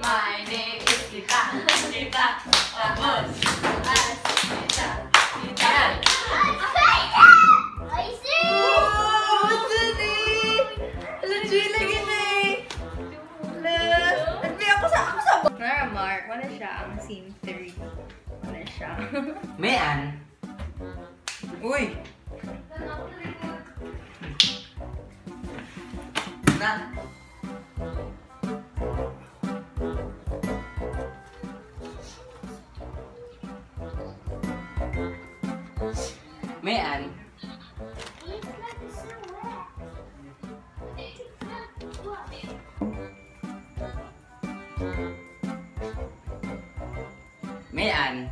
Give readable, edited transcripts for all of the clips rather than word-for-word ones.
My name is Tita. Tita. Tapos. As. Tita. Tita. I see! Oh, Julie! Julie lagi na eh. Nagbi ako sa Mark, wala siya ang scene 3. Wala siya. Mayan. Uy! Na. Mayan. Mayan.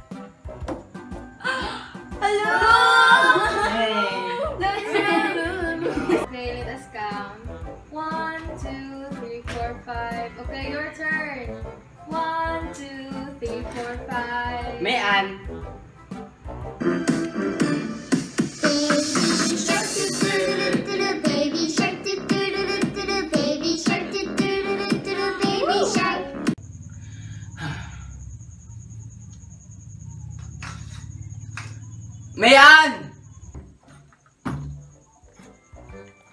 Hello! Hey! Okay, let us count. 1, 2, 3, 4, 5. Okay, your turn. 1, 2, 3, 4, 5. Mayan. Baby shark, do-do-do-do-do, baby shark, do-do-do-do-do, baby shark. Mayan!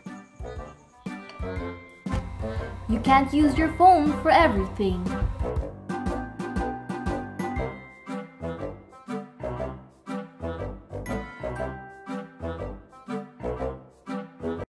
You can't use your phone for everything.